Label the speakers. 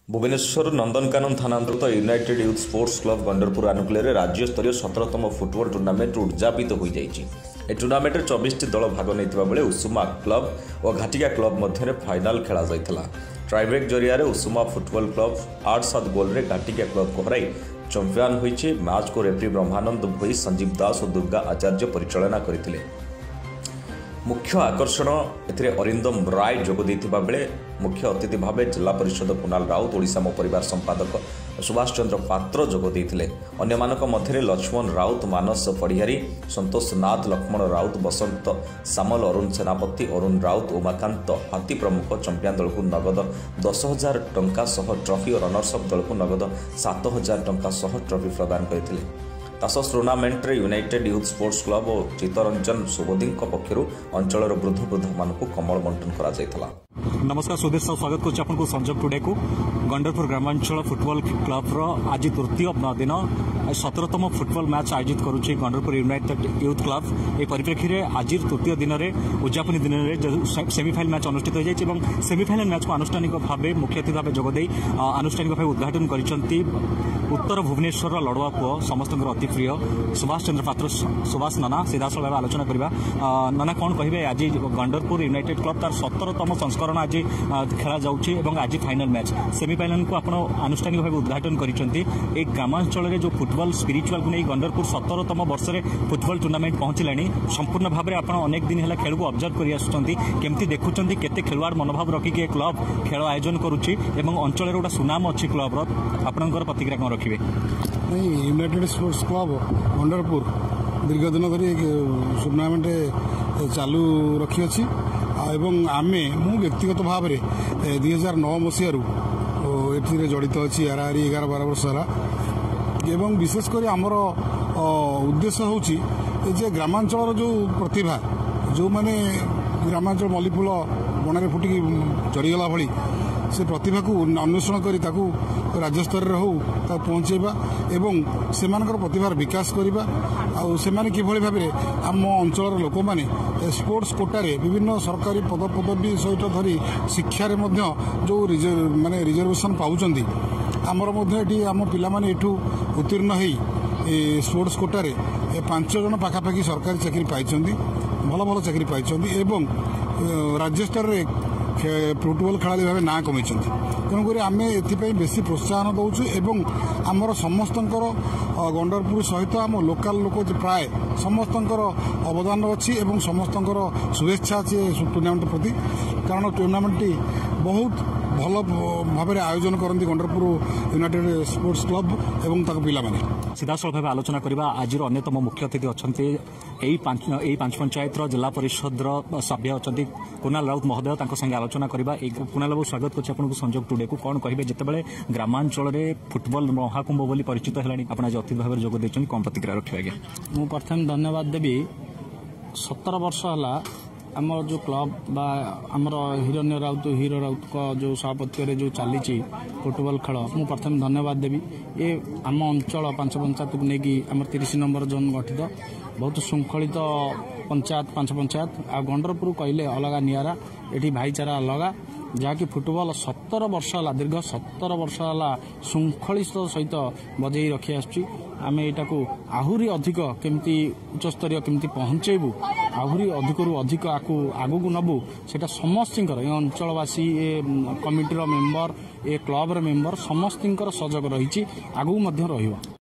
Speaker 1: भुवनेश्वर नंदनकानन थाना अंतर्गत united youth sports club Gandarpur आनुकूल्य राज्य स्तरीय 17तम फुटबॉल टूर्नामेंट उद्यापित हो जाएगी। टूर्नामेंट 24 दल भाग नहीं बेले उषुमा क्लब और घाटिका क्लब मध्य फाइनाल खेल जाता। ट्राइब्रेक जरिया उषुमा फुटबॉल क्लब 8-7 गोल रे घाटिका क्लब को हराई चैंपियन होइछि। मैच को रेफरी ब्रह्मानंद भोई, संजीव दास और दुर्गा आचार्य परिचालना करथिले। मुख्य आकर्षण एथिरे अरिंदम राय जोग देथिबा बेले मुख्य अतिथि भाव जिला परिषद कुणाल राउत, ओडिशा मो परिवार संपादक सुभाष चंद्र पात्र जोग देथिले। अन्य मानक मध्य लक्ष्मण राउत, मानस पढ़ियारी, संतोष नाथ, लक्ष्मण राउत, बसंत सामल, अरुण सेनापति, अरुण राउत, उमाकांत हाथी प्रमुख चैंपियन दल को नगद 10,000 टंका सह ट्रॉफी और रनर्सअप दल को नगद 7,000 टंका सह ट्रॉफी प्रदान करथिले। तासस टूर्नामेंट रे यूनाइटेड यूथ स्पोर्ट्स क्लब और चित्तरंजन सुबोधी पक्षर अंचल वृद्ध मान कमल बंटन करा।
Speaker 2: नमस्कार सुधीर साहब, स्वागत करुच्ची आपको संजोग टुडे को। गंडरपुर ग्रामांचल फुटबॉल क्लब आज तृतीय दिन 17तम फुटबॉल मैच आयोजित करुच्ची गंडरपुर यूनाइटेड यूथ क्लब। ए परिप्रेक्षी में आज तृतीय दिन में उद्यापनी दिन में सेमिफाइनल मैच अनुष्ठित हो जाए। सेमिफाइनल मैच को आनुष्ठानिक भाव मुख्य अतिथि भाव जोगदे आनुष्ठानिक भाव उद्घाटन कर उत्तर भुवनेश्वर लड़ुआ पुओ समस्त अति प्रिय सुभाष चंद्र पात्र सुभाष नाना सीधासल भाव आलोचना करवा। नाना कौन कहे आज गंडरपुर यूनाइटेड क्लब तार 17तम संस्करण आज खेला जाउछि एवं आज फाइनल मैच सेमिफाइनल को आपण आनुष्ठानिक भाव उद्घाटन करिसेंती। एक ग्रामांचल जो फुटबॉल स्पिरिचुअल को नहीं गंडरपुर 17तम वर्ष में फुटबॉल टूर्नामेंट पहुंचलानी। संपूर्ण भाव में आप अनेक दिन है खेल को ऑब्जर्व कर आसुचंती, केमती देखुचंती केते खेलवाड़ मनोभाव रखिक क्लब खेल आयोजन करुच्ची एवं अंचल गोटा सुनाम अच्छी क्लब आपणकर प्रतिक्रिया कौन रखिए?
Speaker 3: यूनाइटेड स्पोर्ट्स क्लब गंडरपुर दीर्घ दिन धरी टूर्नामेंट चालू रखी अच्छी एवं आमे मु व्यक्तिगत भाव में 2009 मसीह ये जड़ित अच्छी 11-12 वर्ष एवं विशेषकर आमर उद्देश्य हूँ ग्रामांचल जो प्रतिभा जो माने ग्रामांचल मल्लीफुल बणरे फुटिकी चरीगला भली से प्रतिभा को अन्वेषण कर राज्य स्तर हो पहुंचेबा एवं सेमानकर प्रतिभार विकास करवा आने किभली भाव आम अंचल लोक मैंने स्पोर्ट्स कोटारे विभिन्न सरकारी पदपदवी सहित धरी शिक्षा जो माने रिजर्वेशन पाउचंदी आमर आम पिला माने एठू उत्तीर्ण हो स्पोर्ट्स कोटारे 5 जन पाखापाखि सरकारी चाकरी पाई भल भल चाकरी पाई एवं राज्य स्तर में फुटबॉल खेलाड़ी भाव ना कमी। तेणुक आम ए बेसी प्रोत्साहन दौचु एवं आमर समस्त गंडरपुर सहित आम लोकाल लोक प्राय समस्त अवदान अच्छी एवं समस्त शुभेच्छा अच्छी टूर्नामेंट प्रति। कारण टूर्नामेंट टी बहुत भल भाव आयोजन करती गंडरपुर यूनाइटेड स्पोर्ट्स क्लब एवं पिला माने।
Speaker 2: सीधासल भाव आलोचना करवा आज अन्यतम मुख्य अतिथि अच्छा पांच पंचायत जिला परिषद सभ्य अच्छा कुणाल राउत महोदय संगे आलोचना करवा। कुणाल बाबू स्वागत करछि आपनको संजोग टुडे को। कौन कहे जितेबाला ग्रामांचल फुटबॉल महाकुंभ बोली परिचित है आप आज अतिथि भाव जोग देछन, कौन प्रतिक्रिया रखिए? आज्ञा
Speaker 4: मु प्रथम धन्यवाद देवी। 17 वर्ष है आम जो क्लब बा आमर हिरण्य राउत हीरो राउत का जो सभापति जो चली फुटबॉल खेल मु प्रथम धन्यवाद देवी। ये आम अंचल 5 पंचायत को लेकिन आम 30 नंबर जोन गठित बहुत श्रृंखलित पंचायत 5 पंचायत आ गंडरपुर कहले अलग निरा ये भाईचारा अलग जहाँकि फुटबॉल 17 वर्ष है दीर्घ 17 वर्ष है श्रृंखलित सहित बजई रखी आम यहाँ को आहरी अधिक केमती उच्चस्तरीय केमती पहुंचेबू आहरी अधिक आगू नबू से समस्त अंचलवासी ए कमिटीर मेंबर ए क्लब मेंबर समस्त सहयोग रही आगू रही।